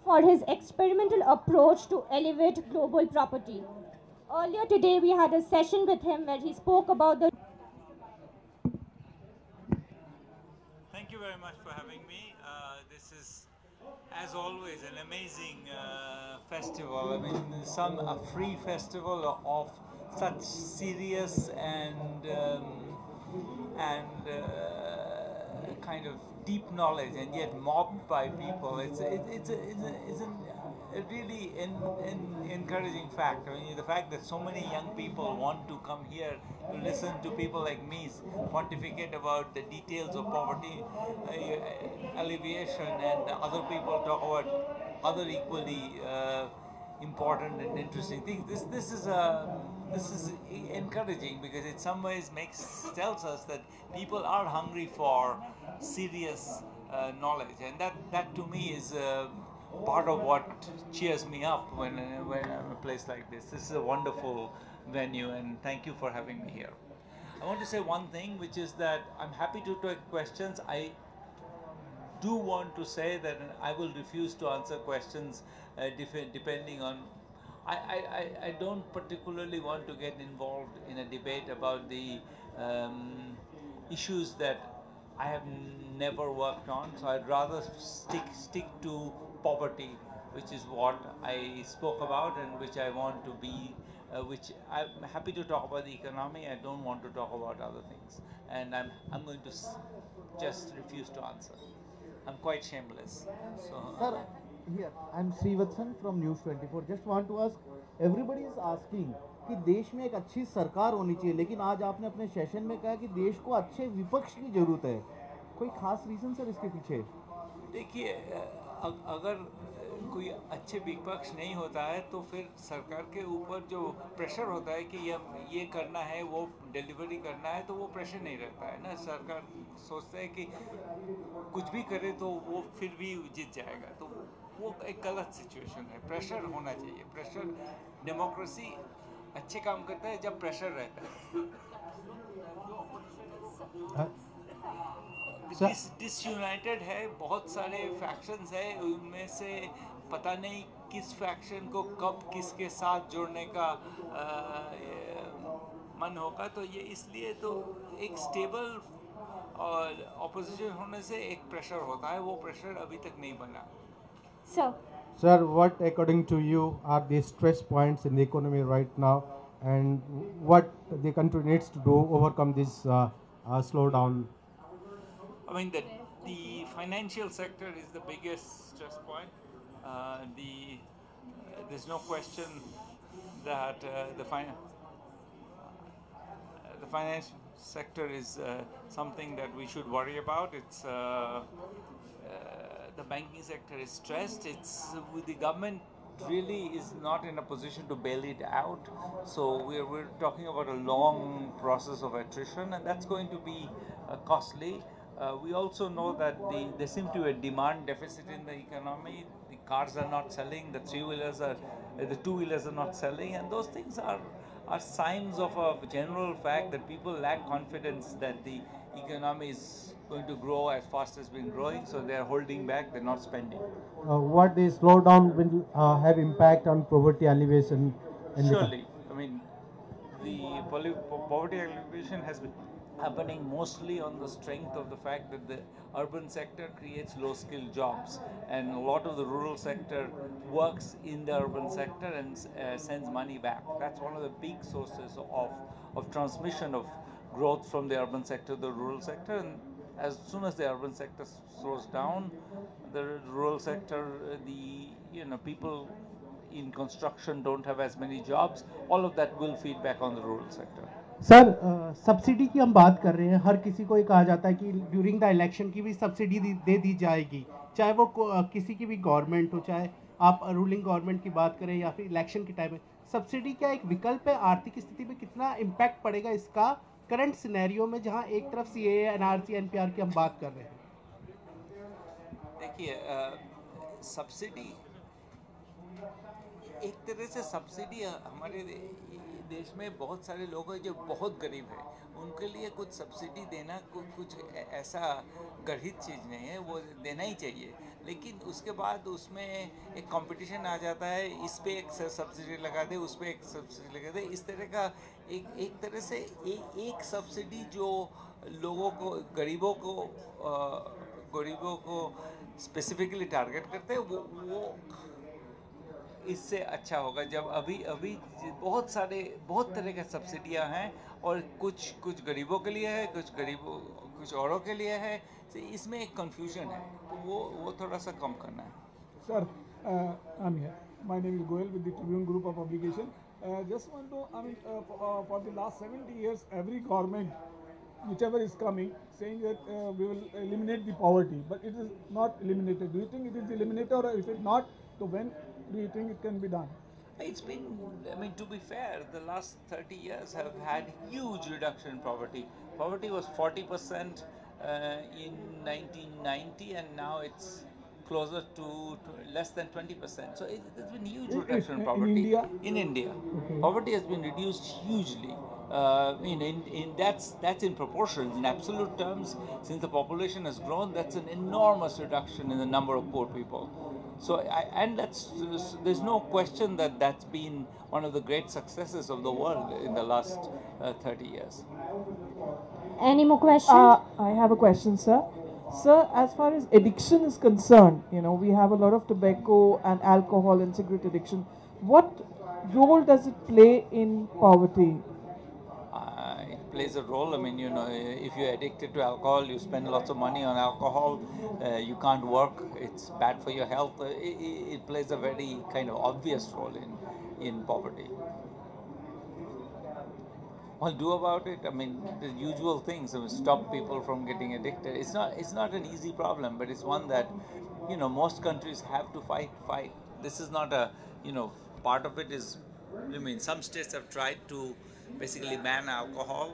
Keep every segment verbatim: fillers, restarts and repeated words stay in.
for his experimental approach to elevate global property. Earlier today, we had a session with him where he spoke about the... Thank you very much for having me. Uh, this is, as always, an amazing uh, festival. I mean, some a free festival of such serious and um, and uh, kind of deep knowledge, and yet mobbed by people. It's it, it's a, it's, a, it's an, a really in, in encouraging fact. I mean, the fact that so many young people want to come here to listen to people like me pontificate about the details of poverty uh, alleviation, and other people talk about other equally uh, important and interesting things. This this is a this is encouraging because it some ways makes tells us that people are hungry for serious uh, knowledge, and that that to me is uh, part of what cheers me up when when I'm in a place like this. This is a wonderful venue, and thank you for having me here. I want to say one thing, which is that I'm happy to take questions. I do want to say that I will refuse to answer questions uh, depending on. I, I, I don't particularly want to get involved in a debate about the um, issues that I have never worked on. So I'd rather stick stick to poverty, which is what I spoke about and which I want to be. Uh, which I'm happy to talk about the economy. I don't want to talk about other things, and I'm I'm going to s just refuse to answer. I'm quite shameless. So, Sir, here I'm Srivatsan from News twenty-four. Just want to ask, everybody is asking कि देश में एक अच्छी सरकार होनी चाहिए, लेकिन आज आपने अपने सेशन में कहा कि देश को अच्छे विपक्ष की जरूरत है. कोई खास रीजन सर इसके पीछे? देखिए, अगर कोई अच्छे विपक्ष नहीं होता है तो फिर सरकार के ऊपर जो प्रेशर होता है कि ये ये करना है, वो डिलीवरी करना है, तो वो प्रेशर नहीं रहता है ना. सरकार सोचता है कि कुछ भी करे तो वो फिर भी जीत जाएगा, तो वो एक गलत सिचुएशन है. प्रेशर होना चाहिए. प्रेशर, डेमोक्रेसी अच्छे काम करता है जब प्रेशर रहता है. डिस डिसयूनाइटेड है, बहुत सारे फैक्शंस है, उनमें से पता नहीं किस फैक्शन को कब किसके साथ जोड़ने का आ, मन होगा. तो ये इसलिए तो एक स्टेबल और ऑपोजिशन होने से एक प्रेशर होता है, वो प्रेशर अभी तक नहीं बना. Sir. Sir, what according to you are the stress points in the economy right now, and what the country needs to do overcome this uh, uh, slowdown? I mean, the, the financial sector is the biggest stress point. Uh, the uh, there's no question that uh, the fin uh, the finance sector is uh, something that we should worry about. It's uh, uh, the banking sector is stressed. It's uh, the government really is not in a position to bail it out. So we're, we're talking about a long process of attrition, and that's going to be uh, costly. Uh, we also know that the, there seems to be a demand deficit in the economy. The cars are not selling, the three-wheelers are, uh, the two-wheelers are not selling, and those things are, are signs of a general fact that people lack confidence that the economy is going to grow as fast as been growing, so they're holding back, they're not spending. Uh, what the slowdown will uh, have impact on poverty alleviation? Surely, I mean, the poverty alleviation has been happening mostly on the strength of the fact that the urban sector creates low-skilled jobs, and a lot of the rural sector works in the urban sector and uh, sends money back. That's one of the big sources of, of transmission of growth from the urban sector to the rural sector, and as soon as the urban sector slows down, the rural sector, the you know people in construction don't have as many jobs. All of that will feed back on the rural sector. Sir subsidy की हम बात कर रहे हैं. हर किसी को ये कहा जाता है कि ड्यूरिंग द इलेक्शन की भी सब्सिडी दे दी जाएगी, चाहे वो किसी की भी गवर्नमेंट हो, चाहे आप रूलिंग गवर्नमेंट की बात करें या फिर इलेक्शन के टाइम में. सब्सिडी क्या एक विकल्प है? आर्थिक स्थिति में कितना इम्पैक्ट पड़ेगा इसका करंट सिनेरियो में, जहां एक तरफ C A A, N R C, N P R की हम बात कर रहे हैं? देखिए, सब्सिडी एक तरह से सब्सिडी हमारे देश में बहुत सारे लोग हैं जो बहुत गरीब हैं, उनके लिए कुछ सब्सिडी देना कुछ कुछ ऐसा गढ़ित चीज़ नहीं है, वो देना ही चाहिए। लेकिन उसके बाद उसमें एक कंपटीशन आ जाता है, इस पे एक सब्सिडी लगा दे, उस पे एक सब्सिडी लगा दे, इस तरह का एक एक तरह से एक एक सब्सिडी जो लोगों को, गरीबों को गरीबों को स्पेसिफिकली टारगेट करते हैं, वो वो इससे अच्छा होगा जब अभी अभी बहुत सारे बहुत तरह के सब्सिडियां हैं और कुछ कुछ गरीबों के लिए है, कुछ गरीबों कुछ औरों के लिए है, तो इसमें एक कंफ्यूजन है, तो वो वो थोड़ा सा कम करना है। Sir, uh, I'm here. My name is Goel with the Tribune Group of Publication. Uh, just want to, I mean, uh, for, uh, for the last seventy years, every government, whichever is coming, saying that uh, we will eliminate the poverty, but it is not eliminated. Do you think it is eliminated, or if it not, so when do you think it can be done? It's been, I mean, to be fair, the last thirty years have had huge reduction in poverty. Poverty was forty percent uh, in nineteen ninety, and now it's closer to, to less than twenty percent. So it, there's been huge reduction in, in poverty. In India? In India. Okay. Poverty has been reduced hugely. Uh, in, in, in that's that's in proportion. In absolute terms, since the population has grown, that's an enormous reduction in the number of poor people. So, I, and that's, there's no question that that's been one of the great successes of the world in the last uh, thirty years. Any more questions? Uh, I have a question, sir. Sir, as far as addiction is concerned, you know, we have a lot of tobacco and alcohol and cigarette addiction. What role does it play in poverty? Uh, it plays a role. I mean, you know, if you're addicted to alcohol, you spend lots of money on alcohol, uh, you can't work, it's bad for your health. Uh, it, it plays a very kind of obvious role in, in poverty. Well, do about it. I mean, the usual things. I mean, stop people from getting addicted. It's not. It's not an easy problem, but it's one that, you know, most countries have to fight. Fight. This is not a, you know, part of it is. I mean, some states have tried to basically ban alcohol.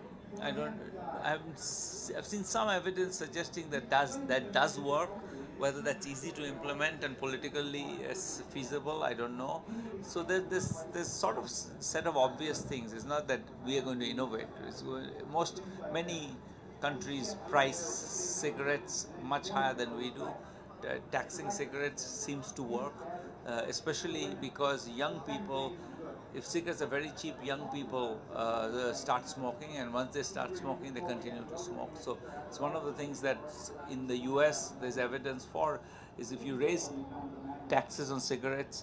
I don't. I've I've seen some evidence suggesting that does that does work. Whether that's easy to implement and politically as feasible, I don't know. So there's this this sort of set of obvious things. It's not that we are going to innovate. It's going, most many countries price cigarettes much higher than we do. Uh, taxing cigarettes seems to work, uh, especially because young people. If cigarettes are very cheap, young people uh, start smoking, and once they start smoking, they continue to smoke. So it's one of the things that in the U S there's evidence for, is if you raise taxes on cigarettes,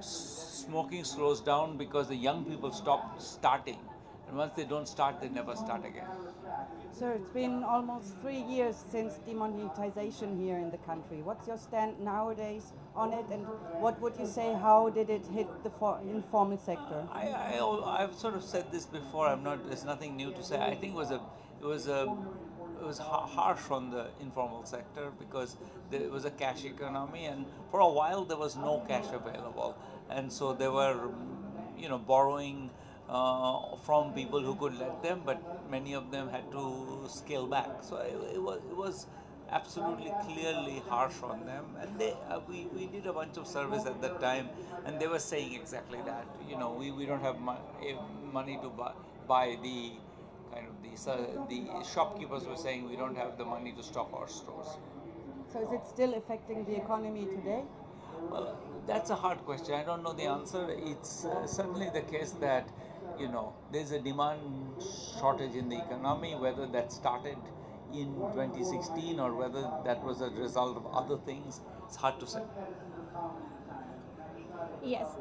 smoking slows down because the young people stop starting, and once they don't start, they never start again. Sir, it's been almost three years since demonetization here in the country. What's your stand nowadays on it, and what would you say, how did it hit the for informal sector? I, I, I've sort of said this before, I'm not, there's nothing new to say. I think it was a, it was a, it was ha harsh on the informal sector because there was a cash economy, and for a while there was no cash available. And so they were, you know, borrowing Uh, from people who could let them, but many of them had to scale back. So it, it was it was absolutely clearly harsh on them, and they uh, we we did a bunch of surveys at that time, and they were saying exactly that. You know, we, we don't have mo money to buy, buy the kind of the uh, the shopkeepers were saying we don't have the money to stock our stores. So is it still affecting the economy today? Well, that's a hard question. I don't know the answer. It's uh, certainly the case that, you know, there's a demand shortage in the economy, whether that started in twenty sixteen or whether that was a result of other things, it's hard to say. Yes.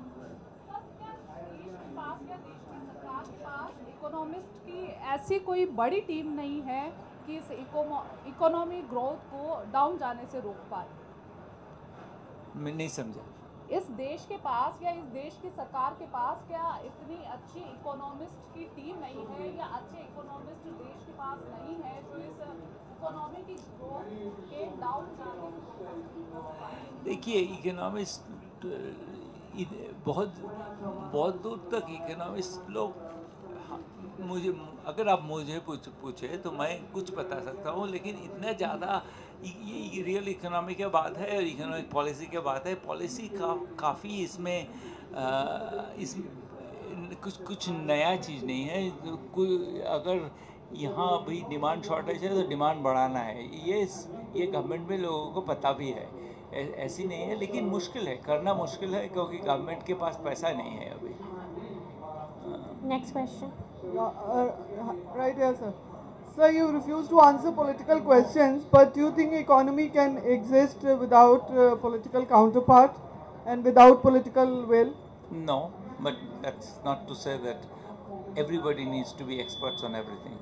Economist की ऐसी कोई बड़ी team नहीं है कि इस economy growth को down जाने से रोक पाए। मैं नहीं समझा। इस देश के पास या इस देश की सरकार के पास क्या इतनी अच्छी इकोनॉमिस्ट की टीम नहीं है, या अच्छे इकोनॉमिस्ट देश के पास नहीं है जो इस इकोनॉमी की ग्रोथ के डाउन जाने को? देखिए, इकोनॉमिस्ट बहुत बहुत दूर तक इकोनॉमिस्ट लोग, मुझे अगर आप मुझे पूछ पूछे तो मैं कुछ बता सकता हूँ, लेकिन इतना ज़्यादा ये रियल इकोनॉमी की बात है और इकोनॉमिक पॉलिसी की बात है। पॉलिसी का काफ़ी इसमें आ, इस कुछ कुछ नया चीज़ नहीं है। कोई अगर यहाँ भाई डिमांड शॉर्टेज है तो डिमांड बढ़ाना है, ये ये गवर्नमेंट में लोगों को पता भी है। ऐसी नहीं है, लेकिन मुश्किल है, करना मुश्किल है क्योंकि गवर्नमेंट के पास पैसा नहीं है अभी। Next question. Uh, uh, right here, sir. Sir, you refuse to answer political questions, but do you think economy can exist uh, without uh, political counterpart and without political will? No, but that's not to say that everybody needs to be experts on everything.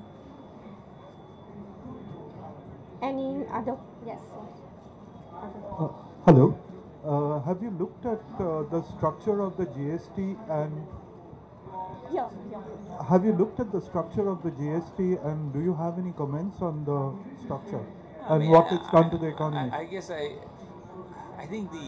Any other? Yes. Uh, hello. Uh, have you looked at uh, the structure of the G S T and Yeah, yeah. have you looked at the structure of the G S T and do you have any comments on the structure I and mean, what I, it's done to the I, economy? I, I guess I, I think the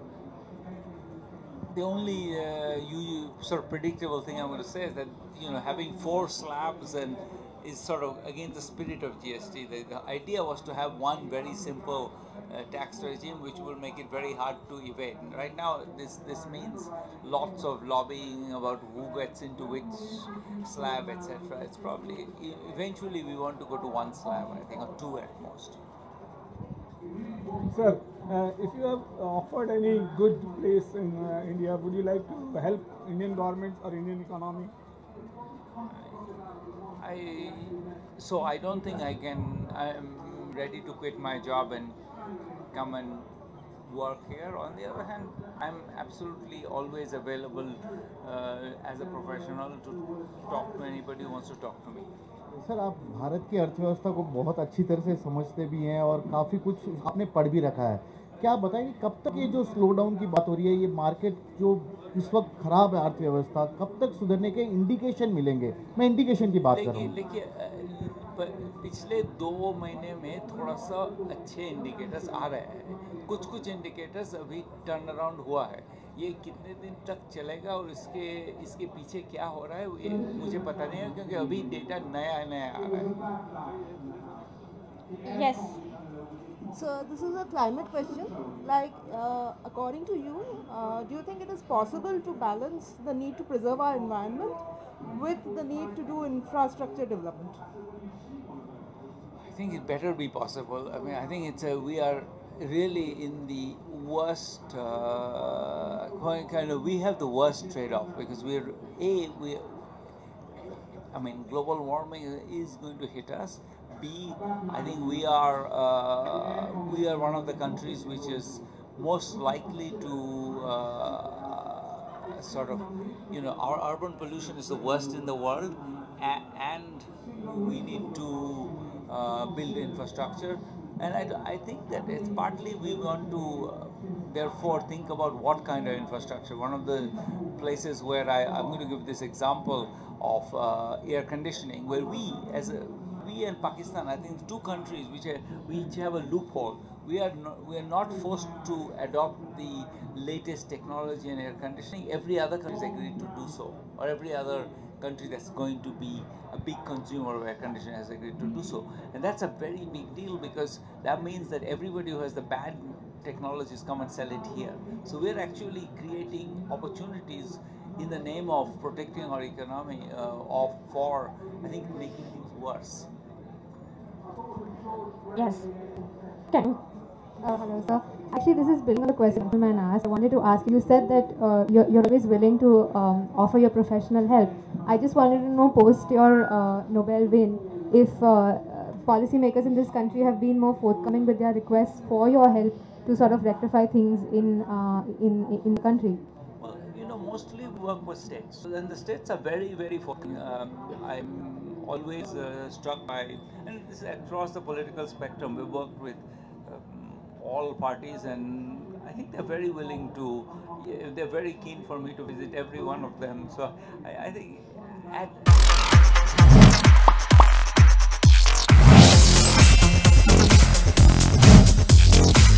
the only uh, you, you sort of predictable thing I'm going to say is that you know having four slabs and is sort of against the spirit of G S T. The, the idea was to have one very simple uh, tax regime which will make it very hard to evade. And right now this this means lots of lobbying about who gets into which slab, et cetera. It's probably eventually we want to go to one slab, I think, or two at most. Sir, uh, if you have offered any good place in uh, India, would you like to help Indian governments or Indian economy? I so I don't think I can. I am ready to quit my job and come and work here. On the other hand, I'm absolutely always available uh, as a professional to talk to anybody who wants to talk to me. Sir, आप भारत की अर्थव्यवस्था को बहुत अच्छी तरह से समझते भी हैं और काफ़ी कुछ आपने पढ़ भी रखा है। क्या आप बताएंगे कब तक ये जो स्लो डाउन की बात हो रही है, ये मार्केट जो इस वक्त खराब है अर्थव्यवस्था, कब तक सुधरने के इंडिकेशन मिलेंगे? मैं इंडिकेशन की बात कर रहा हूँ। देखिए, पिछले दो महीने में थोड़ा सा अच्छे इंडिकेटर्स आ रहे हैं, कुछ कुछ इंडिकेटर्स अभी टर्न अराउंड हुआ है। ये कितने दिन तक चलेगा और इसके इसके पीछे क्या हो रहा है ये मुझे पता नहीं है, क्योंकि अभी डेटा नया नया आ रहा है। Yes. So this is a climate question. Like, uh, according to you, uh, do you think it is possible to balance the need to preserve our environment with the need to do infrastructure development? I think it better be possible. I mean, I think it's a, we are really in the worst uh, kind of, we have the worst trade-off because we're, A, we, I mean, global warming is going to hit us. B, I think we are, uh, we are one of the countries which is most likely to uh, sort of, you know, our urban pollution is the worst in the world, and, and we need to uh, build infrastructure. And I, I think that it's partly we want to uh, therefore think about what kind of infrastructure. One of the places where I, I'm going to give this example of uh, air conditioning, where we as a we and Pakistan, I think two countries which are, we each have a loophole. We are not, we are not forced to adopt the latest technology in air conditioning. Every other country has agreed to do so, or every other country that's going to be a big consumer of air conditioning has agreed to do so. And that's a very big deal because that means that everybody who has the bad technologies come and sell it here. So we're actually creating opportunities in the name of protecting our economy uh, of for, I think, making things worse. Yes. Can. Uh, hello, sir. Actually, this is building on the question the man asked. I wanted to ask you, you said that uh, you're, you're always willing to um, offer your professional help. I just wanted to know, post your uh, Nobel win, if uh, policymakers in this country have been more forthcoming with their requests for your help to sort of rectify things in, uh, in, in the country. Well, you know, mostly we work with states. And the states are very, very forthcoming. Um, I'm always uh, struck by, and this is across the political spectrum, we worked with all parties, and I think they're very willing to, they're very keen for me to visit every one of them. So I, I think at